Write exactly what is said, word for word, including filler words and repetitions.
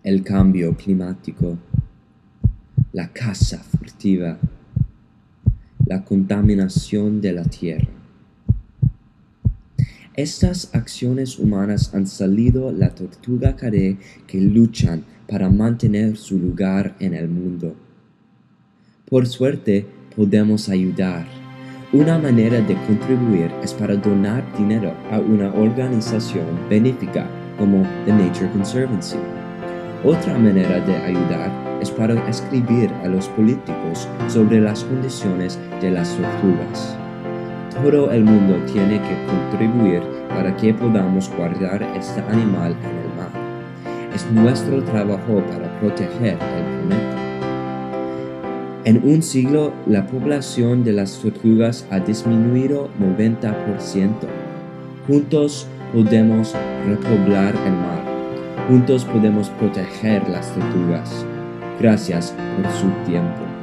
el cambio climático, la caza furtiva, la contaminación de la tierra. Estas acciones humanas han salido la tortuga carey que luchan para mantener su lugar en el mundo. Por suerte, podemos ayudar. Una manera de contribuir es para donar dinero a una organización benéfica como The Nature Conservancy. Otra manera de ayudar es para escribir a los políticos sobre las condiciones de las tortugas. Todo el mundo tiene que contribuir para que podamos guardar este animal en el mar. Es nuestro trabajo para proteger el planeta. En un siglo, la población de las tortugas ha disminuido noventa por ciento. Juntos podemos repoblar el mar. Juntos podemos proteger las tortugas. Gracias por su tiempo.